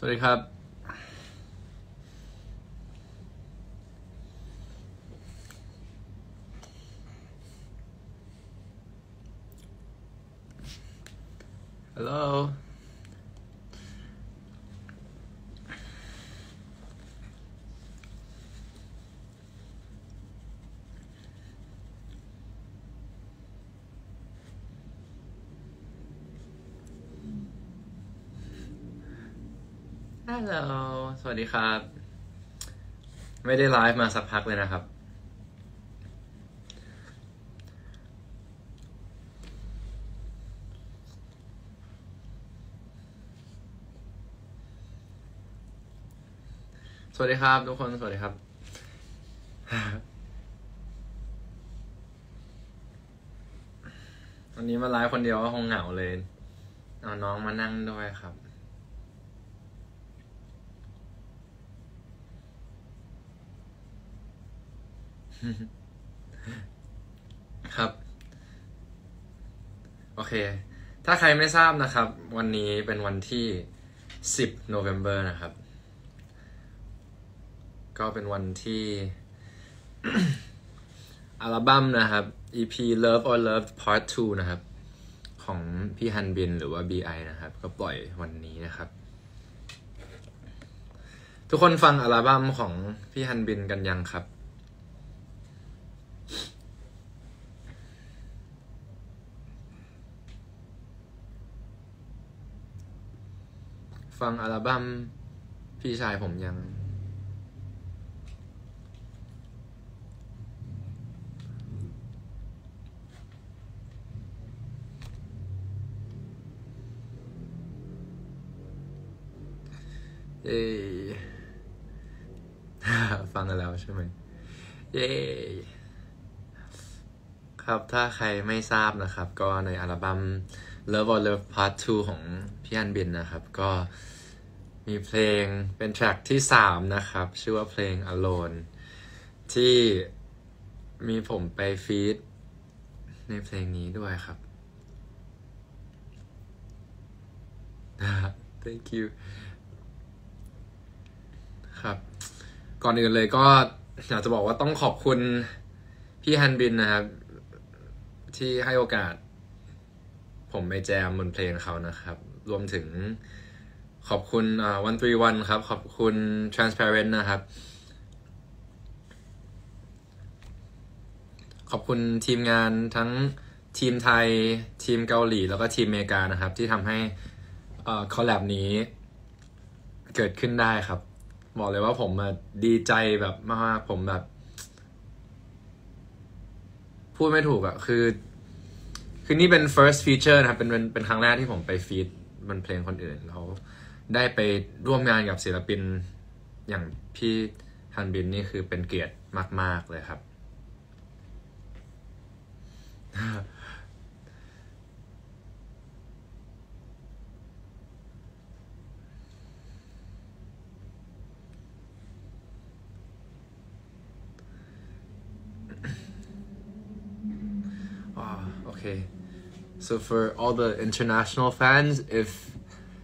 วัสดีครับฮัลโหลฮัลโหลสวัสดีครับ ไม่ได้ไลฟ์มาสักพักเลยนะครับ สวัสดีครับทุกคน สวัสดีครับ วันนี้มาไลฟ์คนเดียวก็คงเหงาเลย เอาน้องมานั่งด้วยครับ ครับ โอเค ถ้าใครไม่ทราบนะครับ วันนี้เป็นวันที่10 November นะครับ ก็เป็นวันที่ อัลบั้มนะครับ EP Love or Love Part 2 นะครับ ของพี่ฮันบินหรือว่า BI นะครับ ก็ปล่อยวันนี้นะครับ ทุกคนฟังอัลบั้มของพี่ฮันบินกันยังครับ ฟังอัลบั้มพี่ชายผมยังเย้ ฟังกันแล้วใช่ไหมเย้ครับถ้าใครไม่ทราบนะครับก็ในอัลบั้ม Love or Love Part 2 ของพี่ฮันบินนะครับก็มีเพลงเป็นแทร็กที่3นะครับชื่อว่าเพลง Alone ที่มีผมไปฟีดในเพลงนี้ด้วยครับ thank you ครับก่อนอื่นเลยก็อยากจะบอกว่าต้องขอบคุณพี่ฮันบินนะครับที่ให้โอกาสผมไปแจมบนเพลงเขานะครับรวมถึงขอบคุณ131ครับขอบคุณ Transparent นะครับขอบคุณทีมงานทั้งทีมไทยทีมเกาหลีแล้วก็ทีมอเมริกานะครับที่ทำให้คอลแลบนี้เกิดขึ้นได้ครับบอกเลยว่าผมดีใจแบบมากผมแบบพูดไม่ถูกอะคือนี่เป็น first feature นะครับเป็นครั้งแรกที่ผมไปฟีดบนเพลงคนอื่นแล้วได้ไปร่วมงานกับศิลปินอย่างพี่ฮันบินนี่คือเป็นเกียรติมากๆเลยครับ okay so for all the international fans if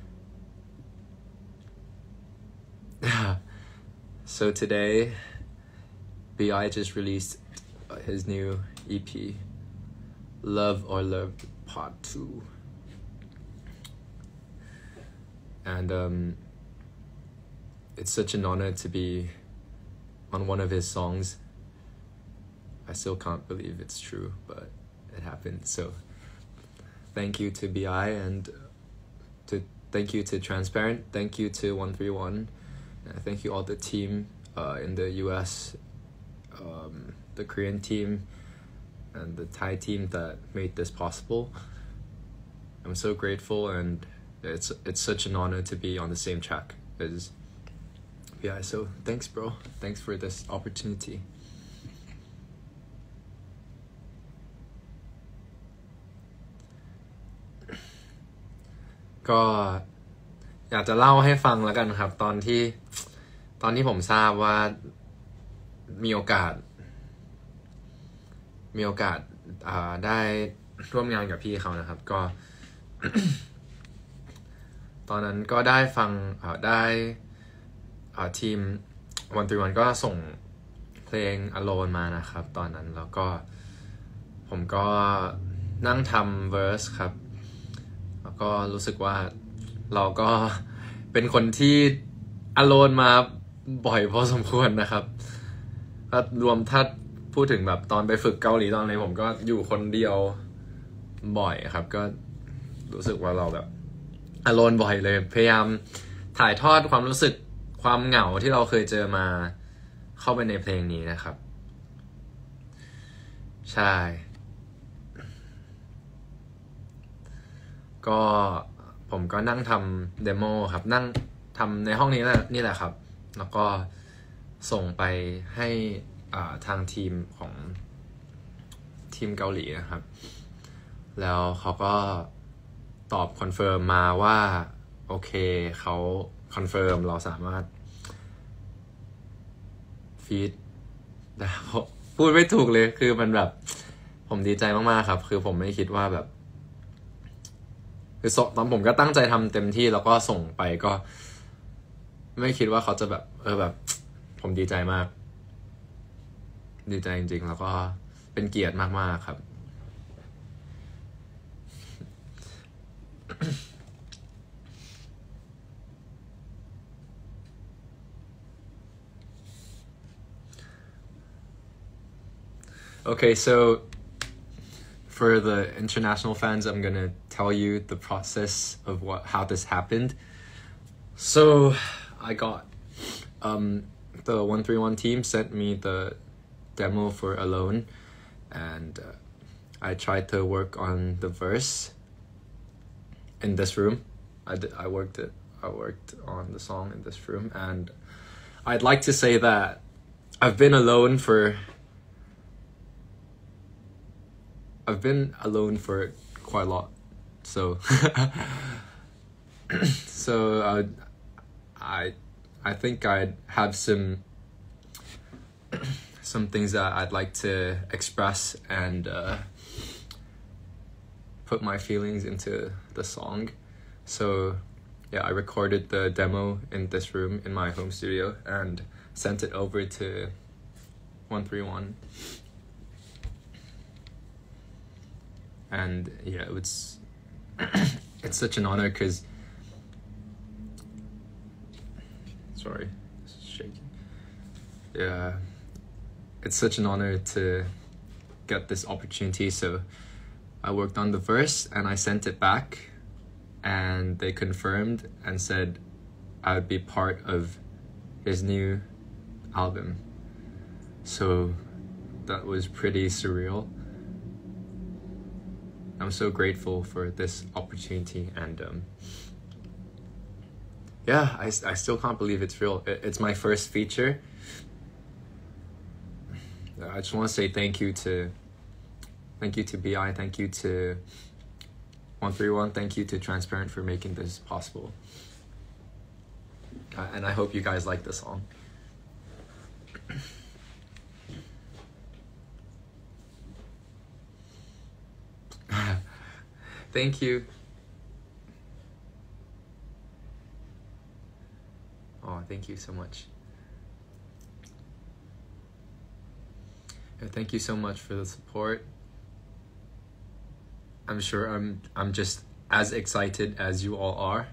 so today BI just released his new EP Love or Love Part 2 and it's such an honor to be on one of his songs. I still can't believe it's true, but it happened. So thank you to BI and thank you to Transparent. Thank you to 131. Thank you all the team in the US, the Korean team, and the Thai team that made this possible. I'm so grateful, and it's such an honor to be on the same track as BI. So thanks, bro. Thanks for this opportunity. ก็อยากจะเล่าให้ฟังแล้วกันครับตอนที่ผมทราบว่ามีโอกาสได้ร่วมงานกับพี่เขานะครับก็ตอนนั้นก็ได้ฟังได้ทีม131ก็ส่งเพลง Alone มานะครับตอนนั้นแล้วก็ผมก็นั่งทำ verse ครับแล้วก็รู้สึกว่าเราก็เป็นคนที่ Alone มาบ่อยพอสมควรนะครับรวมถ้าพูดถึงแบบตอนไปฝึกเกาหลีตอนนี้ผมก็อยู่คนเดียวบ่อยครับก็รู้สึกว่าเราแบบ Alone บ่อยเลยพยายามถ่ายทอดความรู้สึกความเหงาที่เราเคยเจอมาเข้าไปในเพลงนี้นะครับใช่ก็ผมก็นั่งทำเดโมครับนั่งทำในห้องนี้นี่แหละครับแล้วก็ส่งไปให้ทางทีมของทีมเกาหลีนะครับแล้วเขาก็ตอบคอนเฟิร์มมาว่าโอเคเขาคอนเฟิร์มเราสามารถฟีดได้พูดไม่ถูกเลยคือมันแบบผมดีใจมากๆครับคือผมไม่คิดว่าแบบคือตอนผมก็ตั้งใจทำเต็มที่แล้วก็ส่งไปก็ไม่คิดว่าเขาจะแบบแบบผมดีใจมากดีใจจริงๆแล้วก็เป็นเกียรติมากๆครับ Okay, so for the international fans, I'm gonna tell you the process of how this happened. So I got the 131 team sent me the demo for Alone, and I tried to work on the verse in this room. I worked on the song in this room, and I'd like to say that I've been alone for quite a lot, so so I think I'd have some things that I'd like to express and put my feelings into the song. So yeah, I recorded the demo in this room in my home studio and sent it over to 131. And yeah, it's such an honor because sorry, this is shaking. Yeah, it's such an honor to get this opportunity. So I worked on the verse and I sent it back, and they confirmed and said I would be part of his new album. So that was pretty surreal. I'm so grateful for this opportunity, and yeah, I still can't believe it's real. It's my first feature. I just want to say thank you to BI, thank you to 131, thank you to Transparent for making this possible. And I hope you guys like the song. Thank you. Oh, thank you so much. Yeah, thank you so much for the support. I'm sure I'm just as excited as you all are.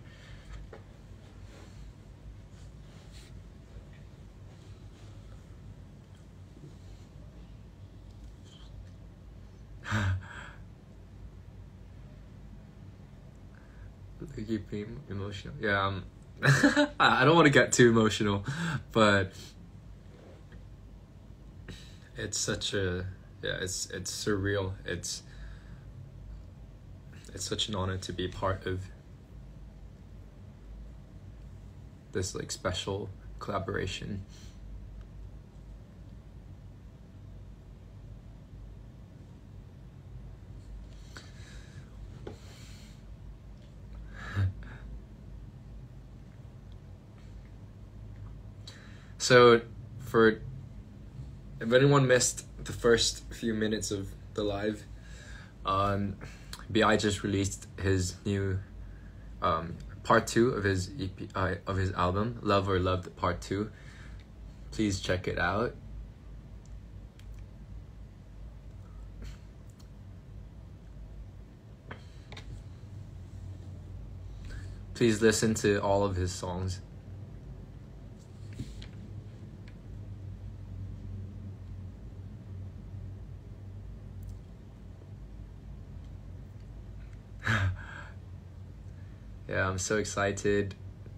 You being emotional. Yeah, I don't want to get too emotional, but it's such a it's surreal. It's such an honor to be part of this like special collaboration. So, if anyone missed the first few minutes of the live, BI just released his new part 2 of his EP, of his album Love or Loved Part 2. Please check it out. Please listen to all of his songs. Yeah, I'm so excited.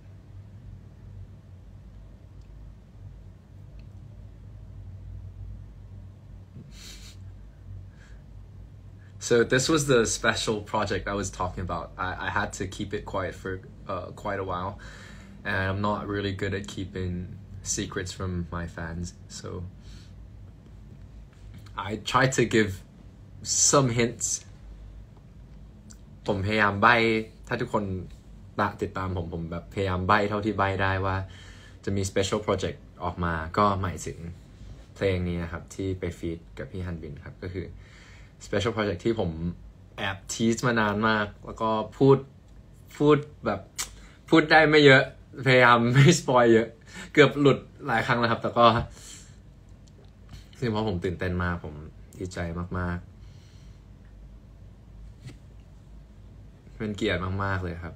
So this was the special project I was talking about. I had to keep it quiet for quite a while, and I'm not really good at keeping secrets from my fans. So I tried to give some hints. ผมพยายามใบ้ถ้าทุกคนติดตามผมแบบพยายามใบ้เท่าที่ใบ้ได้ว่าจะมี special project ออกมาก็หมายถึงเพลงนี้นะครับที่ไปฟีดกับพี่ฮันบินครับก็คือ special project ที่ผมแอบทีสมานานมากแล้วก็พูดแบบพูดได้ไม่เยอะพยายามไม่สปอยเยอะเกือบหลุดหลายครั้งแล้วครับแต่ก็ซึ่งเพราะผมตื่นเต้นมากผมดีใจมากๆเป็นเกียรติมากๆเลยครับ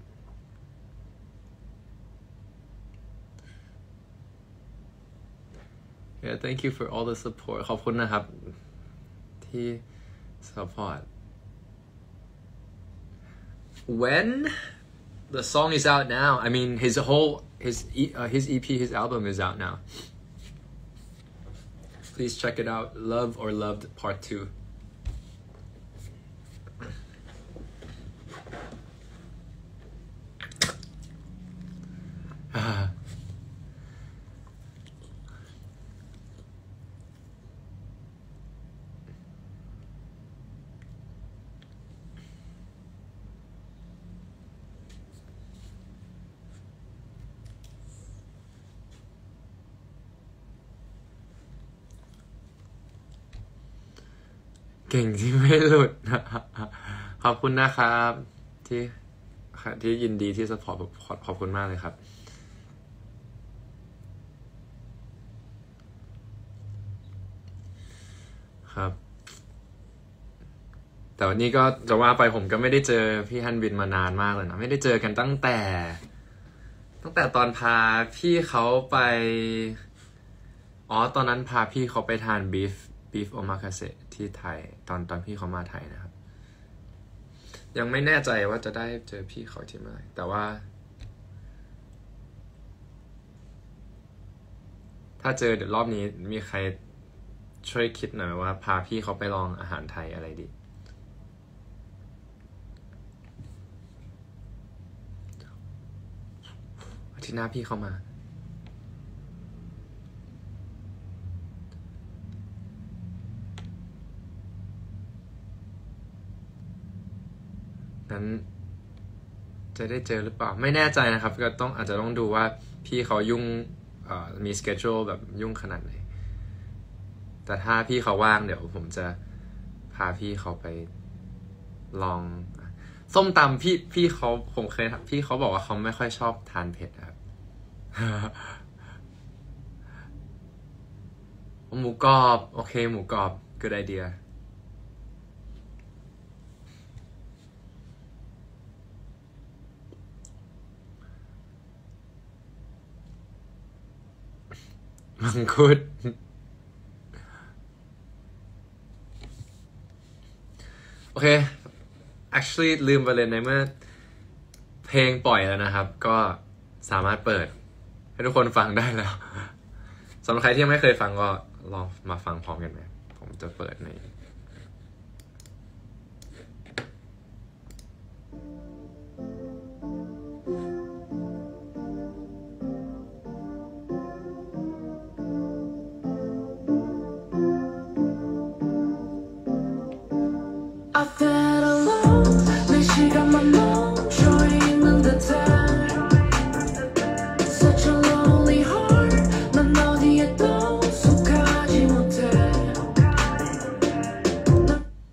Yeah, thank you for all the support ขอบคุณนะครับที่ support. When the song is out now, I mean his EP, his album is out now. Please check it out. Love or Loved Part 2.เก่งที่ไม่หลุด ขอบคุณนะครับที่ยินดีที่สปอร์ตขอบคุณมากเลยครับครับแต่วันนี้ก็จะว่าไปผมก็ไม่ได้เจอพี่ฮันบินมานานมากเลยนะไม่ได้เจอกันตั้งแต่ตอนพาพี่เขาไปตอนนั้นพาพี่เขาไปทานบีฟโอมาคาเซที่ไทยตอนพี่เขามาไทยนะครับยังไม่แน่ใจว่าจะได้เจอพี่เขาที่เมื่อไหร่แต่ว่าถ้าเจอเดี๋ยวรอบนี้มีใครช่วยคิดหน่อยว่าพาพี่เขาไปลองอาหารไทยอะไรดีอาทิตย์หน้าพี่เขามานั้นจะได้เจอหรือเปล่าไม่แน่ใจนะครับก็อาจจะต้องดูว่าพี่เขายุ่งมีสเกจ u l e แบบยุ่งขนาดไหนแต่ถ้าพี่เขาว่างเดี๋ยวผมจะพาพี่เขาไปลองส้มตำพี่เขาผมเคยพี่เขาบอกว่าเขาไม่ค่อยชอบทานเผ็ดครับ หมูกรอบโอเคหมูกรอบ good ideaมังคุดโอเค actually ลืมไปเลยในเมื่อเพลงปล่อยแล้วนะครับก็สามารถเปิดให้ทุกคนฟังได้แล้วสำหรับใครที่ยังไม่เคยฟังก็ลองมาฟังพร้อมกันไหมผมจะเปิดใน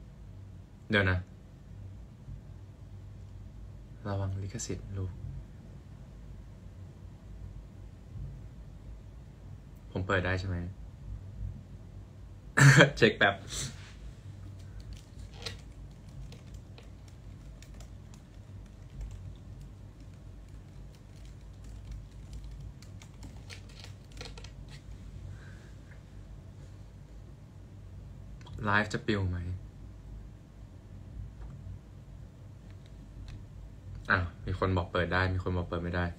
เดี๋ยวนะระวังลิขสิทธิ์ลูกผมเปิดได้ใช่ไหม เช็คแป๊บไลฟ์จะปิวไหมมีคนบอกเปิดได้มีคนบอกเปิดไม่ได้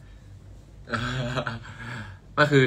ก็คือ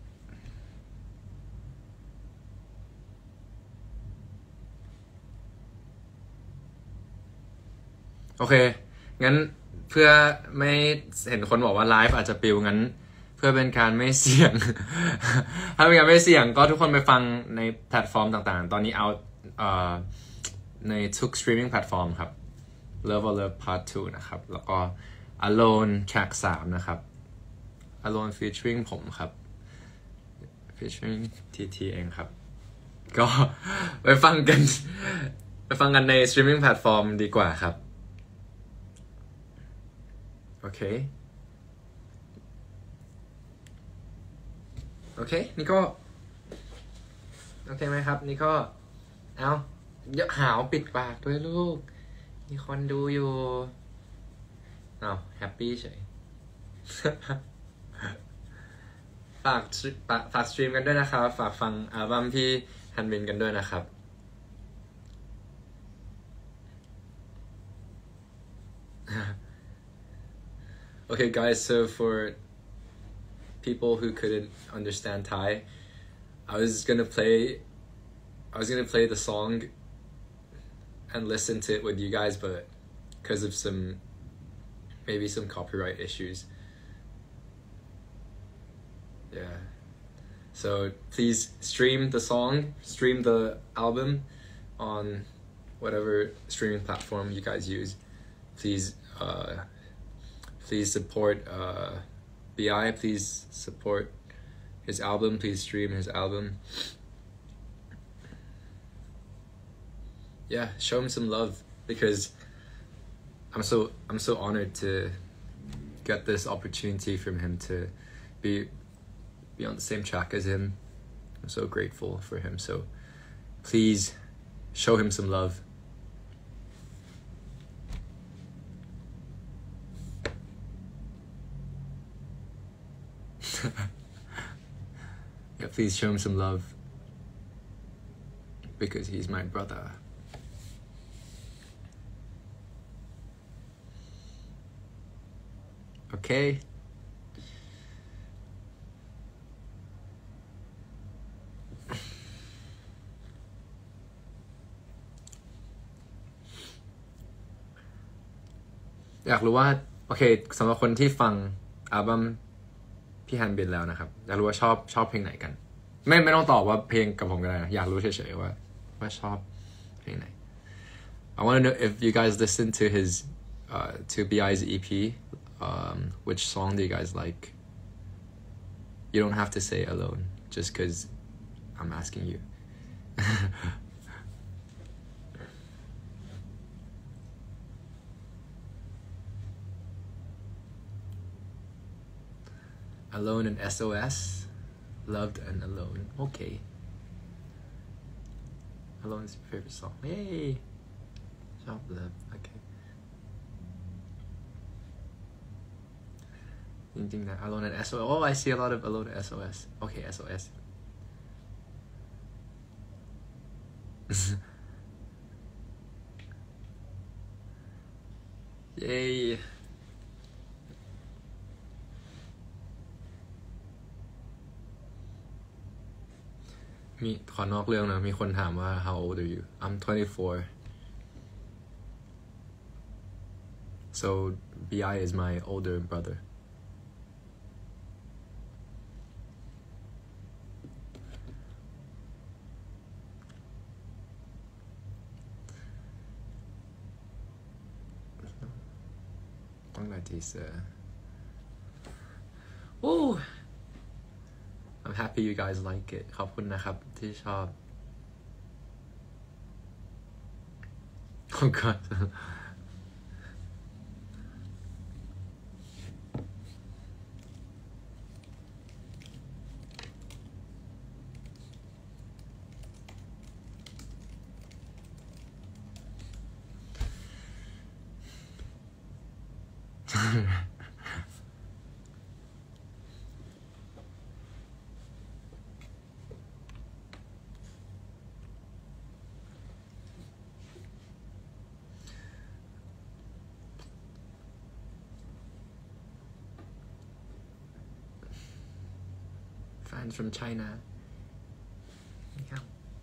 โอเคงั้นเพื่อไม่เห็นคนบอกว่าไลฟ์อาจจะปิวงั้นเพื่อเป็นการไม่เสี่ยง ถ้าเป็นการไม่เสี่ยงก็ทุกคนไปฟังในแพลตฟอร์มต่างๆตอนนี้เอาในทุก streaming platform ครับ Love or Love Part 2 นะครับแล้วก็ Alone Track 3 นะครับ Alone featuring ผมครับ featuring TT เองครับก็ไปฟังกันใน streaming platform ดีกว่าครับโอเคนี่ก็โอเคไหมครับนี่ก็เอาอย่าหาวปิดปากด้วยลูกมีคนดูอยู่แฮปปี้เฉย ฝากสตรีมกันด้วยนะครับฝากฟังอัลบั้มพี่ฮันบินกันด้วยนะครับ Okay guys, so for people who couldn't understand Thai, I was gonna play the song and listen to it with you guys, but because of maybe some copyright issues, yeah. So please stream the album on whatever streaming platform you guys use. Please support BI. Please support his album. Please stream his album. Yeah, show him some love because I'm so honored to get this opportunity from him to be on the same track as him. I'm so grateful for him. So please show him some love. Yeah, please show him some love because he's my brother. Okay.อยากรู้ว่าโอเคสำหรับคนที่ฟังอัลบั้มพี่ฮันบินแล้วนะครับอยากรู้ว่าชอบเพลงไหนกันไม่ต้องตอบว่าเพลงกับผมก็ได้นะอยากรู้เฉยๆว่าชอบเพลงไหน I want to know if you guys listen to his to BI's EP which song do you guys like you don't have to say Alone just because I'm asking you Alone and SOS Loved and Alone okay Alone is your favorite song yay ชอบ Love okay จริงๆนะ Alone and SOS oh I see a lot of Alone and SOS okay SOS yayมีขอนอกเรื่องนะมีคนถามว่า how old are you I'm 24 so BI is my older brotherต้องได้ทีเซอร์โอ้ I'm happy you guys like it ขอบคุณนะครับที่ชอบ Oh god fans from China ครับ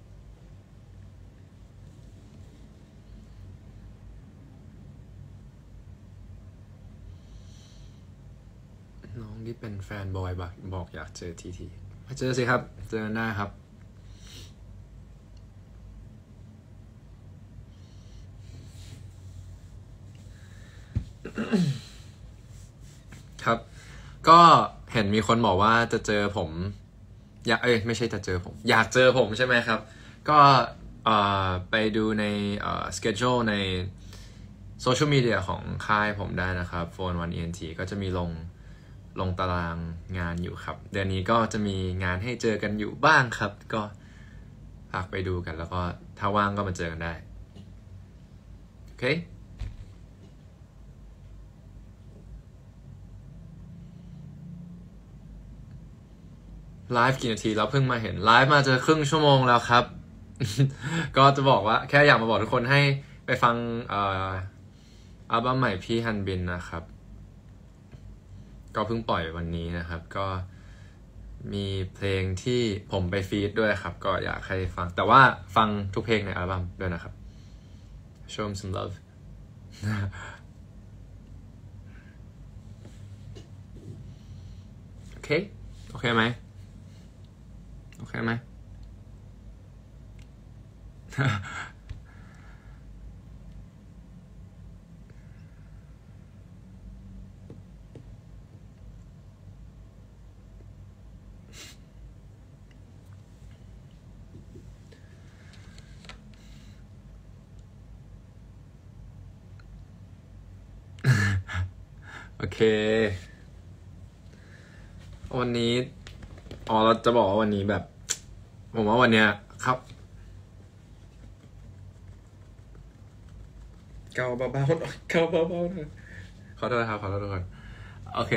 น้องที่เป็นแฟนบอยบอกอยากเจอทีมาเจอสิครับเจอหน้าครับครับก็เห็นมีคนบอกว่าจะเจอผมไม่ใช่จะเจอผมอยากเจอผมใช่ไหมครับก็ไปดูในschedule ในโซเชียลมีเดียของค่ายผมได้นะครับโฟน1 ENT ก็จะมีลงตารางงานอยู่ครับเดือนนี้ก็จะมีงานให้เจอกันอยู่บ้างครับก็ฝากไปดูกันแล้วก็ถ้าว่างก็มาเจอกันได้โอเคไลฟ์กี่นาทีแล้วเพิ่งมาเห็นไลฟ์มาจะครึ่งชั่วโมงแล้วครับ ก็จะบอกว่าแค่อยากมาบอกทุกคนให้ไปฟังอัลบั้มใหม่พี่ฮันบินนะครับก็เพิ่งปล่อยวันนี้นะครับก็มีเพลงที่ผมไปฟีดด้วยครับก็อยากให้ฟังแต่ว่าฟังทุกเพลงในอัลบั้มด้วยนะครับ Show 'em some love โอเคไหมโอเคไหม โอเควันนี้เราจะบอกว่าวันนี้แบบผมว่าวันเนี้ยครับเกาเบาๆหน่อยเกาเบาๆหน่อยขอโทษครับขอโทษทุกคนโอเค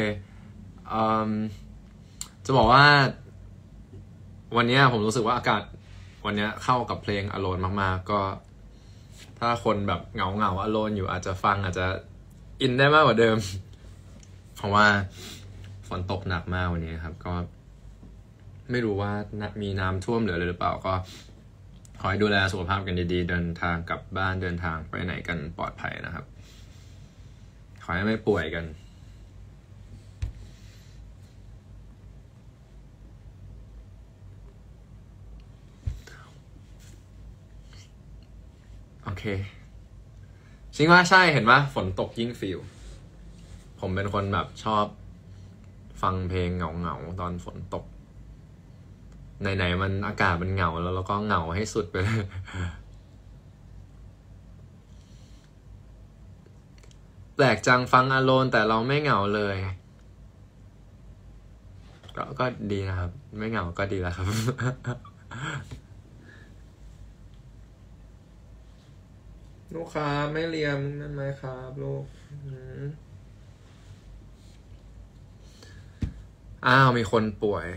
จะบอกว่าวันนี้ผมรู้สึกว่าอากาศวันนี้เข้ากับเพลง Alone มากๆก็ถ้าคนแบบเหงา Alone อยู่อาจจะฟังอาจจะอินได้มากกว่าเดิมเพราะว่าฝนตกหนักมากวันนี้ครับก็ไม่รู้ว่ามีน้ำท่วมหรืออะไรหรือเปล่าก็ขอให้ดูแลสุขภาพกันดีๆเดินทางกลับบ้านเดินทางไปไหนกันปลอดภัยนะครับขอให้ไม่ป่วยกันโอเคจริงว่าใช่เห็นว่าฝนตกยิ่งฟีลผมเป็นคนแบบชอบฟังเพลงเหงาตอนฝนตกไหนๆมันอากาศมันเหงาแล้วเราก็เหงาให้สุดไปเลยแปลกจังฟังAloneแต่เราไม่เหงาเลยก็ดีนะครับไม่เหงาก็ดีแล้วครับ ลูกค้าไม่เลียมนั่นไหมครับลูกมีคนป่วย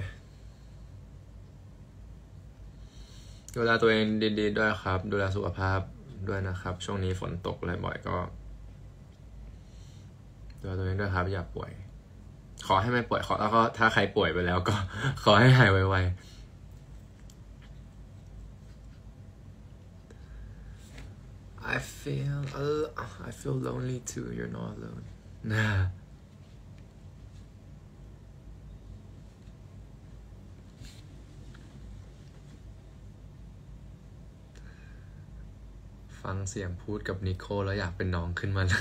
ดูแลตัวเองดีๆด้วยครับดูแลสุขภาพด้วยนะครับช่วงนี้ฝนตกอะไรบ่อยก็ดูแลตัวเองด้วยครับอย่าป่วยขอให้ไม่ป่วยแล้วก็ถ้าใครป่วยไปแล้วก็ขอให้หายไวๆI feel lonely too. You're not alone. ฟังเสียงพูดกับนิโคแล้วอยากเป็นน้องขึ้นมาเลย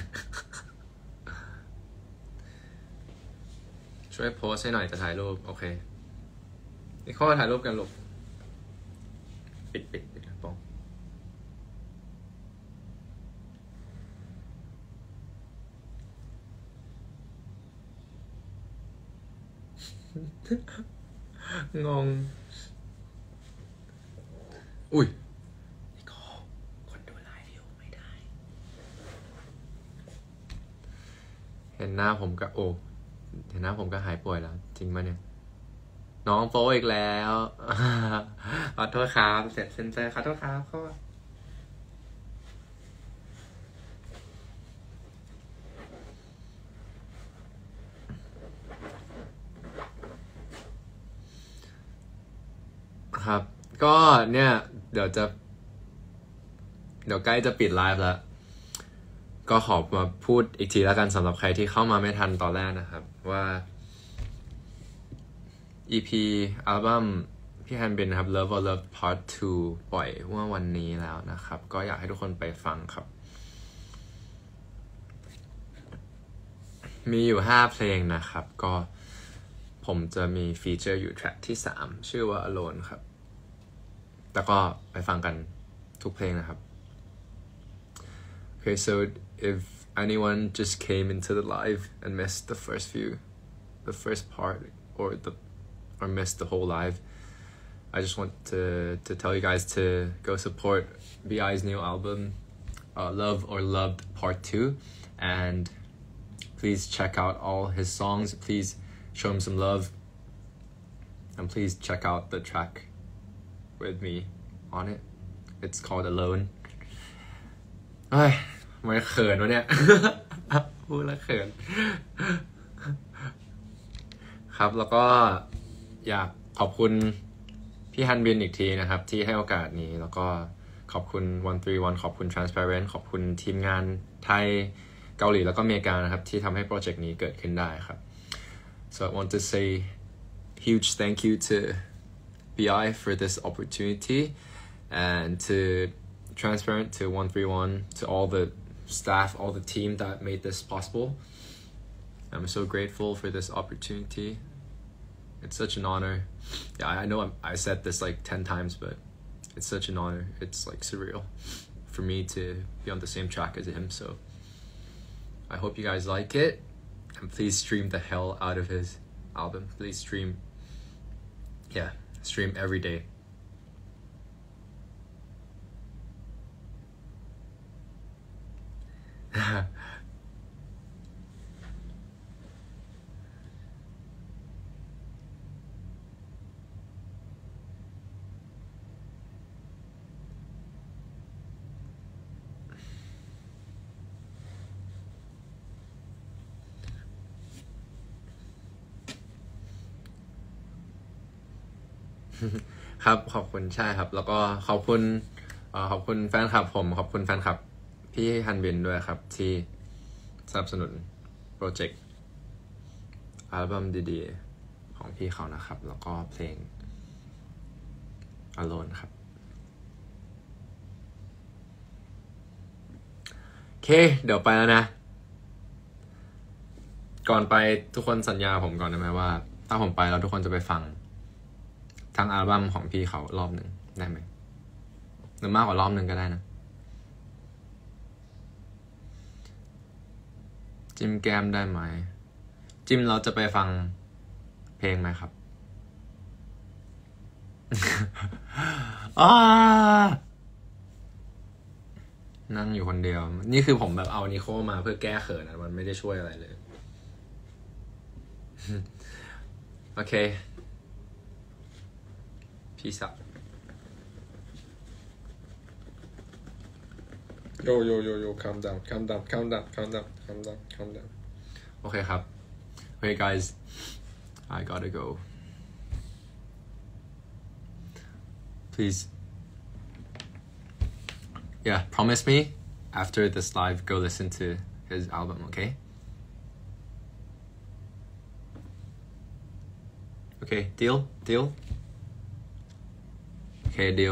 ช่วยโพสให้หน่อยจะถ่ายรูปโอเคนิโคถ่ายรูปกันลูกปิดกระโปรงงงอุ้ยนิโคคนดูไลฟ์อยู่ไม่ได้เห็นหน้าผมก็เห็นหน้าผมก็หายป่วยแล้วจริงไหมเนี่ยน้องโป๊อีกแล้ว ขอโทษครับเสร็จเซนเซอร์ขอโทษครับเขาครับก็เนี่ยเดี๋ยวใกล้จะปิดไลฟ์แล้วก็ขอมาพูดอีกทีแล้วกันสำหรับใครที่เข้ามาไม่ทันตอนแรกนะครับว่า EP อัลบั้มพี่ฮันบินนะครับ Love or Love Part 2 ปล่อยเมื่อวันนี้แล้วนะครับก็อยากให้ทุกคนไปฟังครับมีอยู่5เพลงนะครับก็ผมจะมีฟีเจอร์อยู่แทร็กที่3ชื่อว่า Alone ครับแล้วก็ไปฟังกันทุกเพลงนะครับ Okay, so if anyone just came into the live and missed the first part or missed the whole live, I just want to tell you guys to go support BI's new album, Love or Loved Part 2, and please check out all his songs. Please show him some love, and please check out the track with me on it. It's called Alone. เฮ้ยไม่เขินวะเนี่ย พูดแล้วเขิน ครับแล้วก็อยากขอบคุณพี่ฮันบินอีกทีนะครับที่ให้โอกาสนี้แล้วก็ขอบคุณ131ขอบคุณ Transparent ขอบคุณทีมงานไทยเกาหลีแล้วก็อเมริกานะครับที่ทำให้โปรเจกต์นี้เกิดขึ้นได้ครับ So I want to say huge thank you to BI for this opportunity and to Transparent, to 131, to all the staff, all the team that made this possible. I'm so grateful for this opportunity. It's such an honor. Yeah, I know I said this like 10 times, but it's such an honor. It's like surreal for me to be on the same track as him. So I hope you guys like it. And please stream the hell out of his album. Please stream every day.ครับขอบคุณใช่ครับแล้วก็ขอบคุณแฟนคลับผมขอบคุณแฟนคลับพี่ฮันบินด้วยครับที่สนับสนุนโปรเจกต์อัลบั้มดีๆของพี่เขานะครับแล้วก็เพลง Alone ครับโอเคเดี๋ยวไปแล้วนะก่อนไปทุกคนสัญญาผมก่อนได้ไหมว่าถ้าผมไปแล้วทุกคนจะไปฟังทั้งอัลบั้มของพี่เขารอบหนึ่งได้ไหมหรือมากกว่ารอบหนึ่งก็ได้นะจิ้มแก้มได้ไหมจิ้มเราจะไปฟังเพลงไหมครับ นั่งอยู่คนเดียวนี่คือผมแบบเอานิโคมาเพื่อแก้เขินนะมันไม่ได้ช่วยอะไรเลย โอเคPeace out. Yo, calm down. Okay, ครับ Okay, guys, I gotta go. Please, promise me after this live, go listen to his album, okay? Okay, deal?Okay, deal.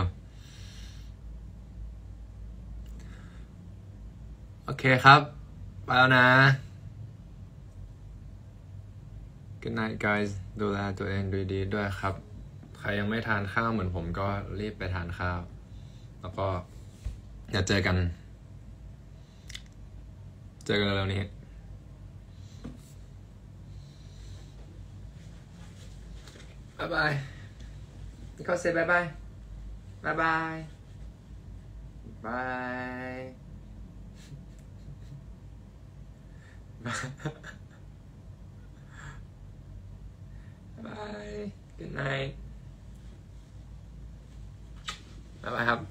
โอเคครับไปแล้วนะ Good night guys ดูแลตัวเองดีๆด้วยครับใครยังไม่ทานข้าวเหมือนผมก็รีบไปทานข้าวแล้วก็อย่าเจอกันเร็วๆนี้บ๊ายบายนี่ก็เซ็ตบ๊ายบายBye. Bye. Good night. Bye byeครับ